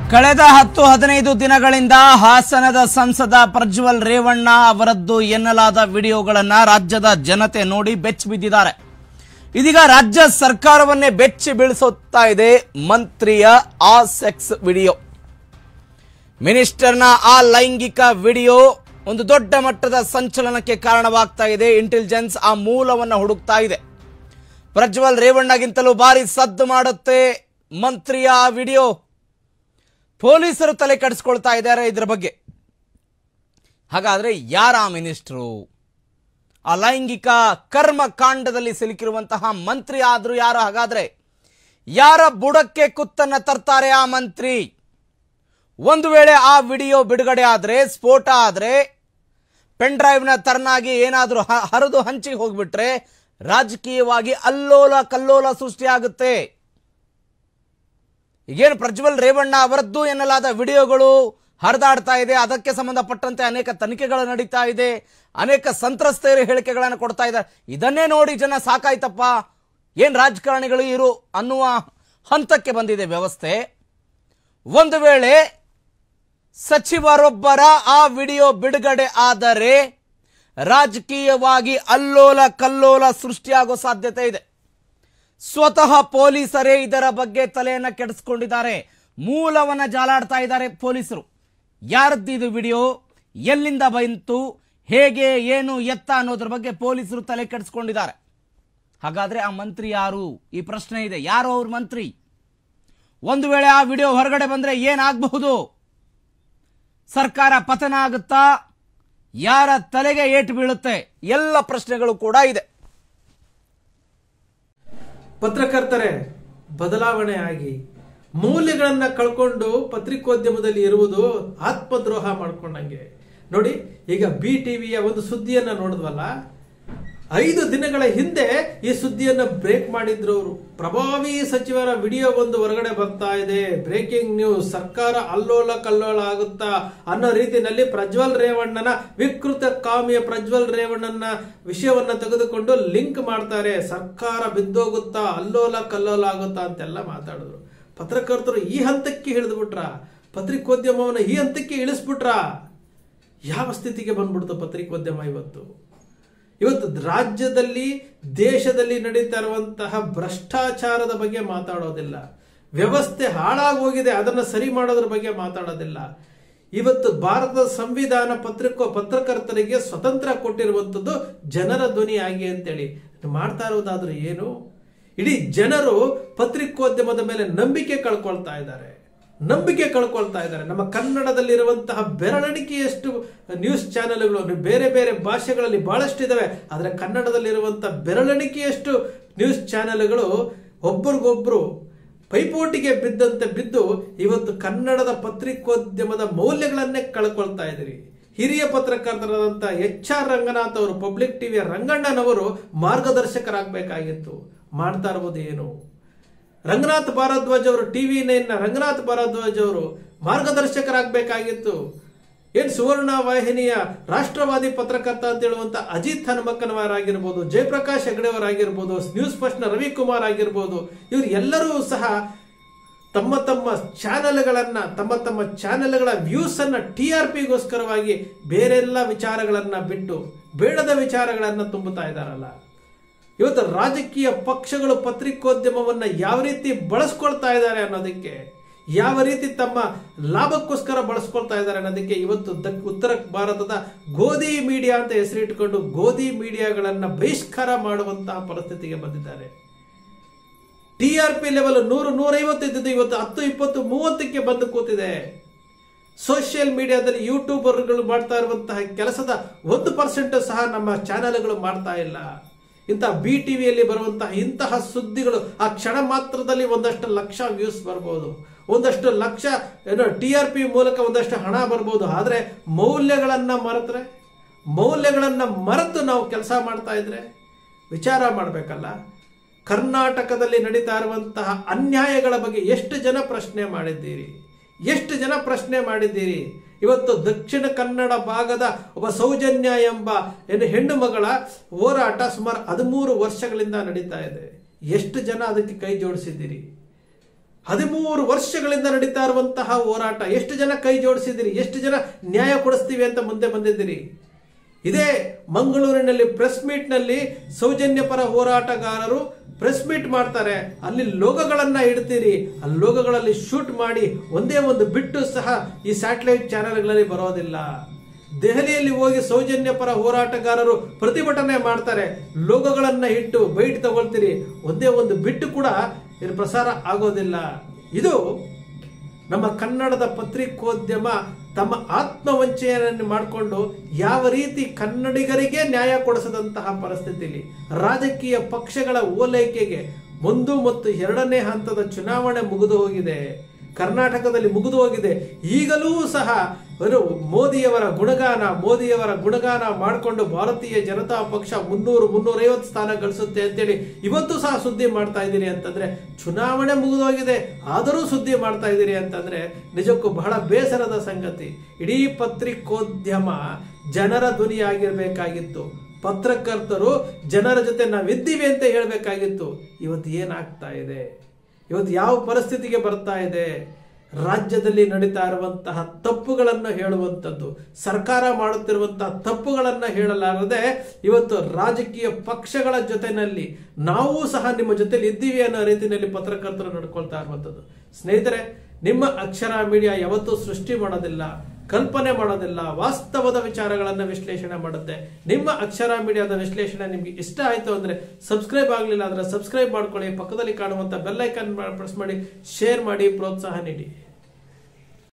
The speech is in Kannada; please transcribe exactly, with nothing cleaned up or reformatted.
ಕಳೆದ ಹತ್ತು ಹದಿನೈದು ದಿನಗಳಿಂದ ಹಾಸನದ ಸಂಸದ ಪ್ರಜ್ವಲ್ ರೇವಣ್ಣ ಅವರದ್ದು ಎನ್ನಲಾದ ವಿಡಿಯೋಗಳನ್ನು ರಾಜ್ಯದ ಜನತೆ ನೋಡಿ ಬೆಚ್ಚಿ ಬಿದ್ದಿದ್ದಾರೆ. ಇದೀಗ ರಾಜ್ಯ ಸರ್ಕಾರವನ್ನೇ ಬೆಚ್ಚಿ ಬೀಳಿಸುತ್ತಾ ಇದೆ ಮಂತ್ರಿಯ ಆ ಸೆಕ್ಸ್ ವಿಡಿಯೋ. ಮಿನಿಸ್ಟರ್ನ ಆ ಲೈಂಗಿಕ ವಿಡಿಯೋ ಒಂದು ದೊಡ್ಡ ಮಟ್ಟದ ಸಂಚಲನಕ್ಕೆ ಕಾರಣವಾಗ್ತಾ ಇದೆ. ಇಂಟೆಲಿಜೆನ್ಸ್ ಆ ಮೂಲವನ್ನು ಹುಡುಕ್ತಾ ಇದೆ. ಪ್ರಜ್ವಲ್ ರೇವಣ್ಣಗಿಂತಲೂ ಭಾರಿ ಸದ್ದು ಮಾಡುತ್ತೆ ಮಂತ್ರಿಯ ಆ ವಿಡಿಯೋ. ಪೊಲೀಸರು ತಲೆ ಕೆಡಿಸ್ಕೊಳ್ತಾ ಇದ್ದಾರೆ ಇದರ ಬಗ್ಗೆ. ಹಾಗಾದ್ರೆ ಯಾರ ಮಿನಿಸ್ಟ್ರು? ಆ ಲೈಂಗಿಕ ಕರ್ಮಕಾಂಡದಲ್ಲಿ ಸಿಲುಕಿರುವಂತಹ ಮಂತ್ರಿ ಆದ್ರೂ ಯಾರು? ಹಾಗಾದ್ರೆ ಯಾರ ಬುಡಕ್ಕೆ ಕುತ್ತನ್ನ ತರ್ತಾರೆ ಆ ಮಂತ್ರಿ? ಒಂದು ವೇಳೆ ಆ ವಿಡಿಯೋ ಬಿಡುಗಡೆ ಆದ್ರೆ, ಸ್ಫೋಟ ಆದ್ರೆ, ಪೆನ್ ಡ್ರೈವ್ನ ತರನಾಗಿ ಏನಾದ್ರೂ ಹರಿದು ಹಂಚಿ ಹೋಗ್ಬಿಟ್ರೆ ರಾಜಕೀಯವಾಗಿ ಅಲ್ಲೋಲ ಕಲ್ಲೋಲ ಸೃಷ್ಟಿಯಾಗುತ್ತೆ. ಈಗೇನು ಪ್ರಜ್ವಲ್ ರೇವಣ್ಣ ಅವರದ್ದು ಎನ್ನಲಾದ ವಿಡಿಯೋಗಳು ಹರಿದಾಡ್ತಾ ಇದೆ. ಅದಕ್ಕೆ ಸಂಬಂಧಪಟ್ಟಂತೆ ಅನೇಕ ತನಿಖೆಗಳು ನಡೀತಾ ಇದೆ. ಅನೇಕ ಸಂತ್ರಸ್ತೆಯರು ಹೇಳಿಕೆಗಳನ್ನು ಕೊಡ್ತಾ ಇದ್ದಾರೆ. ಇದನ್ನೇ ನೋಡಿ ಜನ ಸಾಕಾಯ್ತಪ್ಪ, ಏನ್ ರಾಜಕಾರಣಿಗಳು ಇರು ಅನ್ನುವ ಹಂತಕ್ಕೆ ಬಂದಿದೆ ವ್ಯವಸ್ಥೆ. ಒಂದು ವೇಳೆ ಸಚಿವರೊಬ್ಬರ ಆ ವಿಡಿಯೋ ಬಿಡುಗಡೆ ಆದರೆ ರಾಜಕೀಯವಾಗಿ ಅಲ್ಲೋಲ ಕಲ್ಲೋಲ ಸೃಷ್ಟಿಯಾಗೋ ಸಾಧ್ಯತೆ ಇದೆ. ಸ್ವತಃ ಪೊಲೀಸರೇ ಇದರ ಬಗ್ಗೆ ತಲೆಯನ್ನ ಕೆಡಿಸ್ಕೊಂಡಿದ್ದಾರೆ. ಮೂಲವನ್ನ ಜಾಲಾಡ್ತಾ ಇದ್ದಾರೆ ಪೊಲೀಸರು. ಯಾರದ್ದಿದು ವಿಡಿಯೋ, ಎಲ್ಲಿಂದ ಬಂತು, ಹೇಗೆ, ಏನು, ಎತ್ತ ಅನ್ನೋದ್ರ ಬಗ್ಗೆ ಪೊಲೀಸರು ತಲೆ ಕೆಡಿಸ್ಕೊಂಡಿದ್ದಾರೆ. ಹಾಗಾದ್ರೆ ಆ ಮಂತ್ರಿ ಯಾರು? ಈ ಪ್ರಶ್ನೆ ಇದೆ. ಯಾರು ಅವ್ರ ಮಂತ್ರಿ? ಒಂದು ವೇಳೆ ಆ ವಿಡಿಯೋ ಹೊರಗಡೆ ಬಂದ್ರೆ ಏನಾಗಬಹುದು? ಸರ್ಕಾರ ಪತನ ಆಗುತ್ತಾ? ಯಾರ ತಲೆಗೆ ಏಟು ಬೀಳುತ್ತೆ? ಎಲ್ಲ ಪ್ರಶ್ನೆಗಳು ಕೂಡ ಇದೆ. ಪತ್ರಕರ್ತರೇ ಬದಲಾವಣೆ ಆಗಿ ಮೌಲ್ಯಗಳನ್ನ ಕಳ್ಕೊಂಡು ಪತ್ರಿಕೋದ್ಯಮದಲ್ಲಿ ಇರುವುದು ಆತ್ಮದ್ರೋಹ ಮಾಡ್ಕೊಂಡಂಗೆ. ನೋಡಿ, ಈಗ ಬಿ ಟಿವಿಯ ಒಂದು ಸುದ್ದಿಯನ್ನ ನೋಡಿದ್ವಲ್ಲ, ಐದು ದಿನಗಳ ಹಿಂದೆ ಈ ಸುದ್ದಿಯನ್ನ ಬ್ರೇಕ್ ಮಾಡಿದ್ರು ಅವರು. ಪ್ರಭಾವಿ ಸಚಿವರ ವಿಡಿಯೋ ಒಂದು ಹೊರಗಡೆ ಬರ್ತಾ ಇದೆ, ಬ್ರೇಕಿಂಗ್ ನ್ಯೂಸ್, ಸರ್ಕಾರ ಅಲ್ಲೋಲ ಕಲ್ಲೋಲ ಆಗುತ್ತಾ ಅನ್ನೋ ರೀತಿಯಲ್ಲಿ ಪ್ರಜ್ವಲ್ ರೇವಣ್ಣನ ವಿಕೃತ ಕಾಮಿಯ ಪ್ರಜ್ವಲ್ ರೇವಣ್ಣನ ವಿಷಯವನ್ನ ತೆಗೆದುಕೊಂಡು ಲಿಂಕ್ ಮಾಡ್ತಾರೆ. ಸರ್ಕಾರ ಬಿದ್ದೋಗುತ್ತಾ, ಅಲ್ಲೋಲ ಕಲ್ಲೋಲ ಆಗುತ್ತಾ ಅಂತೆಲ್ಲ ಮಾತಾಡಿದ್ರು. ಪತ್ರಕರ್ತರು ಈ ಹಂತಕ್ಕೆ ಹಿಡಿದ್ಬಿಟ್ರ, ಪತ್ರಿಕೋದ್ಯಮವನ್ನು ಈ ಹಂತಕ್ಕೆ ಇಳಿಸ್ಬಿಟ್ರ. ಯಾವ ಸ್ಥಿತಿಗೆ ಬಂದ್ಬಿಡ್ತು ಪತ್ರಿಕೋದ್ಯಮ ಇವತ್ತು? ಇವತ್ತು ರಾಜ್ಯದಲ್ಲಿ, ದೇಶದಲ್ಲಿ ನಡೀತಾ ಇರುವಂತಹ ಭ್ರಷ್ಟಾಚಾರದ ಬಗ್ಗೆ ಮಾತಾಡೋದಿಲ್ಲ. ವ್ಯವಸ್ಥೆ ಹಾಳಾಗೋಗಿದೆ, ಅದನ್ನು ಸರಿ ಮಾಡೋದ್ರ ಬಗ್ಗೆ ಮಾತಾಡೋದಿಲ್ಲ. ಇವತ್ತು ಭಾರತದ ಸಂವಿಧಾನ ಪತ್ರಿಕೋ ಪತ್ರಕರ್ತರಿಗೆ ಸ್ವತಂತ್ರ ಕೊಟ್ಟಿರುವಂಥದ್ದು ಜನರ ಧ್ವನಿಯಾಗಿ ಅಂತೇಳಿ ಮಾಡ್ತಾ ಇರೋದಾದ್ರೂ ಏನು? ಇಡೀ ಜನರು ಪತ್ರಿಕೋದ್ಯಮದ ಮೇಲೆ ನಂಬಿಕೆ ಕಳ್ಕೊಳ್ತಾ ಇದ್ದಾರೆ. ನಂಬಿಕೆ ಕಳ್ಕೊಳ್ತಾ ಇದ್ದಾರೆ. ನಮ್ಮ ಕನ್ನಡದಲ್ಲಿರುವಂತಹ ಬೆರಳೆಣಿಕೆಯಷ್ಟು ನ್ಯೂಸ್ ಚಾನೆಲ್ಗಳು ಬೇರೆ ಬೇರೆ ಭಾಷೆಗಳಲ್ಲಿ ಬಹಳಷ್ಟು ಇದಾವೆ, ಆದರೆ ಕನ್ನಡದಲ್ಲಿರುವಂತಹ ಬೆರಳೆಣಿಕೆಯಷ್ಟು ನ್ಯೂಸ್ ಚಾನೆಲ್ಗಳು ಒಬ್ಬರಿಗೊಬ್ರು ಪೈಪೋಟಿಗೆ ಬಿದ್ದಂತೆ ಬಿದ್ದು ಇವತ್ತು ಕನ್ನಡದ ಪತ್ರಿಕೋದ್ಯಮದ ಮೌಲ್ಯಗಳನ್ನೇ ಕಳ್ಕೊಳ್ತಾ ಇದ್ದೀರಿ. ಹಿರಿಯ ಪತ್ರಕರ್ತರಾದಂತಹ ಎಚ್ ಆರ್ ರಂಗನಾಥ್ ಅವರು, ಪಬ್ಲಿಕ್ ಟಿವಿಯ ರಂಗಣ್ಣನವರು ಮಾರ್ಗದರ್ಶಕರಾಗಬೇಕಾಗಿತ್ತು. ಮಾಡ್ತಾ ಇರುವುದು ಏನು? ರಂಗನಾಥ್ ಭಾರದ್ವಾಜ್ ಅವರು, ಟಿವಿ ನೈನ್ ನ ರಂಗನಾಥ್ ಭಾರದ್ವಾಜ್ ಅವರು ಮಾರ್ಗದರ್ಶಕರಾಗಬೇಕಾಗಿತ್ತು. ಏನ್ ಸುವರ್ಣ ವಾಹಿನಿಯ ರಾಷ್ಟ್ರವಾದಿ ಪತ್ರಕರ್ತ ಅಂತ ಹೇಳುವಂತ ಅಜಿತ್ ಹನುಮಕ್ಕನವರಾಗಿರ್ಬೋದು, ಜಯಪ್ರಕಾಶ್ ಹೆಗಡೆಯವರಾಗಿರ್ಬೋದು, ನ್ಯೂಸ್ ಫಸ್ಟ್ ನ ರವಿಕುಮಾರ್ ಆಗಿರ್ಬೋದು, ಇವರು ಎಲ್ಲರೂ ಸಹ ತಮ್ಮ ತಮ್ಮ ಚಾನೆಲ್ಗಳನ್ನ, ತಮ್ಮ ತಮ್ಮ ಚಾನೆಲ್ಗಳ ವ್ಯೂಸ್ ಅನ್ನ ಟಿ ಆರ್ ಪಿಗೋಸ್ಕರವಾಗಿ ಬೇರೆಲ್ಲ ವಿಚಾರಗಳನ್ನ ಬಿಟ್ಟು ಬೇಡದ ವಿಚಾರಗಳನ್ನ ತುಂಬುತ್ತಾ ಇದ್ದಾರಲ್ಲ. ಇವತ್ತು ರಾಜಕೀಯ ಪಕ್ಷಗಳು ಪತ್ರಿಕೋದ್ಯಮವನ್ನ ಯಾವ ರೀತಿ ಬಳಸ್ಕೊಳ್ತಾ ಇದ್ದಾರೆ ಅನ್ನೋದಕ್ಕೆ, ಯಾವ ರೀತಿ ತಮ್ಮ ಲಾಭಕ್ಕೋಸ್ಕರ ಬಳಸ್ಕೊಳ್ತಾ ಇದ್ದಾರೆ ಅನ್ನೋದಕ್ಕೆ ಇವತ್ತು ಉತ್ತರ ಭಾರತದ ಗೋಧಿ ಮೀಡಿಯಾ ಅಂತ ಹೆಸರಿಟ್ಟುಕೊಂಡು ಗೋಧಿ ಮೀಡಿಯಾಗಳನ್ನ ಬಹಿಷ್ಕಾರ ಮಾಡುವಂತಹ ಪರಿಸ್ಥಿತಿಗೆ ಬಂದಿದ್ದಾರೆ. ಟಿ ಆರ್ ಪಿ ಲೆವೆಲ್ ನೂರು ನೂರೈವತ್ತು ಇದ್ದಿದ್ದು ಇವತ್ತು ಹತ್ತು ಇಪ್ಪತ್ತು ಮೂವತ್ತಕ್ಕೆ ಬಂದು ಕೂತಿದೆ. ಸೋಷಿಯಲ್ ಮೀಡಿಯಾದಲ್ಲಿ ಯೂಟ್ಯೂಬರ್ಗಳು ಮಾಡ್ತಾ ಇರುವಂತಹ ಕೆಲಸದ ಒಂದು ಪರ್ಸೆಂಟ್ ಸಹ ನಮ್ಮ ಚಾನೆಲ್ಗಳು ಮಾಡ್ತಾ ಇಲ್ಲ. ಇಂತಹ ಬಿ ಟಿವಿಯಲ್ಲಿ ಬರುವಂತಹ ಇಂತಹ ಸುದ್ದಿಗಳು ಆ ಕ್ಷಣ ಮಾತ್ರದಲ್ಲಿ ಒಂದಷ್ಟು ಲಕ್ಷ ವ್ಯೂಸ್ ಬರ್ಬೋದು, ಒಂದಷ್ಟು ಲಕ್ಷ ಏನೋ ಟಿ ಆರ್ ಪಿ ಮೂಲಕ ಒಂದಷ್ಟು ಹಣ ಬರ್ಬೋದು. ಆದ್ರೆ ಮೌಲ್ಯಗಳನ್ನ ಮರೆತ್ರೆ, ಮೌಲ್ಯಗಳನ್ನ ಮರೆತು ನಾವು ಕೆಲಸ ಮಾಡ್ತಾ ಇದ್ರೆ ವಿಚಾರ ಮಾಡಬೇಕಲ್ಲ. ಕರ್ನಾಟಕದಲ್ಲಿ ನಡೀತಾ ಇರುವಂತಹ ಅನ್ಯಾಯಗಳ ಬಗ್ಗೆ ಎಷ್ಟು ಜನ ಪ್ರಶ್ನೆ ಮಾಡಿದ್ದೀರಿ? ಎಷ್ಟು ಜನ ಪ್ರಶ್ನೆ ಮಾಡಿದ್ದೀರಿ? ಇವತ್ತು ದಕ್ಷಿಣ ಕನ್ನಡ ಭಾಗದ ಒಬ್ಬ ಸೌಜನ್ಯ ಎಂಬ ಏನು ಹೆಣ್ಣು ಮಗಳ ಹೋರಾಟ ಸುಮಾರು ಹದಿಮೂರು ವರ್ಷಗಳಿಂದ ನಡೀತಾ ಇದೆ. ಎಷ್ಟು ಜನ ಅದಕ್ಕೆ ಕೈ ಜೋಡಿಸಿದ್ದೀರಿ? ಹದಿಮೂರು ವರ್ಷಗಳಿಂದ ನಡೀತಾ ಇರುವಂತಹ ಹೋರಾಟ. ಎಷ್ಟು ಜನ ಕೈ ಜೋಡಿಸಿದಿರಿ, ಎಷ್ಟು ಜನ ನ್ಯಾಯ ಕೊಡಿಸ್ತೀವಿ ಅಂತ ಮುಂದೆ ಬಂದಿದ್ದೀರಿ. ಇದೇ ಮಂಗಳೂರಿನಲ್ಲಿ ಪ್ರೆಸ್ ಮೀಟ್ ನಲ್ಲಿ ಸೌಜನ್ಯ ಪರ ಹೋರಾಟಗಾರರು ಪ್ರೆಸ್ ಮೀಟ್ ಮಾಡ್ತಾರೆ. ಅಲ್ಲಿ ಲೋಗೋಗಳನ್ನ ಇಡ್ತೀರಿ, ಆ ಲೋಗೋಗಳಲ್ಲಿ ಶೂಟ್ ಮಾಡಿ ಒಂದೇ ಒಂದು ಬಿಟ್ಟು ಸಹ ಈ ಸ್ಯಾಟಲೈಟ್ ಚಾನೆಲ್ಗಳಲ್ಲಿ ಬರೋದಿಲ್ಲ. ದೆಹಲಿಯಲ್ಲಿ ಹೋಗಿ ಸೌಜನ್ಯ ಪರ ಹೋರಾಟಗಾರರು ಪ್ರತಿಭಟನೆ ಮಾಡ್ತಾರೆ, ಲೋಗೋಗಳನ್ನ ಇಟ್ಟು ಬೈಟ್ ತಗೊಳ್ತೀರಿ, ಒಂದೇ ಒಂದು ಬಿಟ್ಟು ಕೂಡ ಇದು ಪ್ರಸಾರ ಆಗೋದಿಲ್ಲ. ಇದು ನಮ್ಮ ಕನ್ನಡದ ಪತ್ರಿಕೋದ್ಯಮ ತಮ್ಮ ಆತ್ಮವಂಚನೆಯನ್ನು ಮಾಡಿಕೊಂಡು ಯಾವ ರೀತಿ ಕನ್ನಡಿಗರಿಗೆ ನ್ಯಾಯ ಕೊಡಿಸದಂತಹ ಪರಿಸ್ಥಿತಿಯಲ್ಲಿ ರಾಜಕೀಯ ಪಕ್ಷಗಳ ಓಲೈಕೆಗೆ ಒಂದು ಮತ್ತು ಎರಡನೇ ಹಂತದ ಚುನಾವಣೆ ಮುಗಿದು ಹೋಗಿದೆ, ಕರ್ನಾಟಕದಲ್ಲಿ ಮುಗಿದು ಹೋಗಿದೆ. ಈಗಲೂ ಸಹ ಮೋದಿಯವರ ಗುಣಗಾನ ಮೋದಿಯವರ ಗುಣಗಾನ ಮಾಡಿಕೊಂಡು ಭಾರತೀಯ ಜನತಾ ಪಕ್ಷ ಮುನ್ನೂರು ಮುನ್ನೂರೈವತ್ತು ಸ್ಥಾನ ಗಳಿಸುತ್ತೆ ಅಂತೇಳಿ ಇವತ್ತು ಸಹ ಸುದ್ದಿ ಮಾಡ್ತಾ ಇದ್ದೀರಿ ಅಂತಂದ್ರೆ, ಚುನಾವಣೆ ಮುಗಿದೋಗಿದೆ ಆದರೂ ಸುದ್ದಿ ಮಾಡ್ತಾ ಇದ್ದೀರಿ ಅಂತಂದ್ರೆ ನಿಜಕ್ಕೂ ಬಹಳ ಬೇಸರದ ಸಂಗತಿ. ಇಡೀ ಪತ್ರಿಕೋದ್ಯಮ ಜನರ ಧ್ವನಿಯಾಗಿರ್ಬೇಕಾಗಿತ್ತು, ಪತ್ರಕರ್ತರು ಜನರ ಜೊತೆ ನಾವಿದ್ದೀವಿ ಅಂತ ಹೇಳ್ಬೇಕಾಗಿತ್ತು. ಇವತ್ತು ಏನಾಗ್ತಾ ಇದೆ, ಇವತ್ತು ಯಾವ ಪರಿಸ್ಥಿತಿಗೆ ಬರ್ತಾ ಇದೆ? ರಾಜ್ಯದಲ್ಲಿ ನಡೀತಾ ಇರುವಂತಹ ತಪ್ಪುಗಳನ್ನು ಹೇಳುವಂಥದ್ದು, ಸರ್ಕಾರ ಮಾಡುತ್ತಿರುವಂತಹ ತಪ್ಪುಗಳನ್ನು ಹೇಳಲಾರದೆ ಇವತ್ತು ರಾಜಕೀಯ ಪಕ್ಷಗಳ ಜೊತೆನಲ್ಲಿ ನಾವು ಸಹ ನಿಮ್ಮ ಜೊತೆಲಿ ಇದ್ದೀವಿ ಅನ್ನೋ ರೀತಿಯಲ್ಲಿ ಪತ್ರಕರ್ತರು ನಡ್ಕೊಳ್ತಾ ಇರುವಂಥದ್ದು. ಸ್ನೇಹಿತರೆ, ನಿಮ್ಮ ಅಕ್ಷರ ಮೀಡಿಯಾ ಯಾವತ್ತೂ ಸೃಷ್ಟಿ ಮಾಡೋದಿಲ್ಲ, ಕಲ್ಪನೆ ಮಾಡೋದಿಲ್ಲ, ವಾಸ್ತವದ ವಿಚಾರಗಳನ್ನು ವಿಶ್ಲೇಷಣೆ ಮಾಡುತ್ತೆ. ನಿಮ್ಮ ಅಕ್ಷರ ಮೀಡಿಯಾದ ವಿಶ್ಲೇಷಣೆ ನಿಮ್ಗೆ ಇಷ್ಟ ಆಯ್ತು ಅಂದ್ರೆ ಸಬ್ಸ್ಕ್ರೈಬ್ ಆಗಲಿಲ್ಲ ಅಂದ್ರೆ ಸಬ್ಸ್ಕ್ರೈಬ್ ಮಾಡ್ಕೊಳ್ಳಿ, ಪಕ್ಕದಲ್ಲಿ ಕಾಣುವಂತ ಬೆಲ್ ಐಕಾನ್ ಪ್ರೆಸ್ ಮಾಡಿ, ಶೇರ್ ಮಾಡಿ, ಪ್ರೋತ್ಸಾಹ ನೀಡಿ.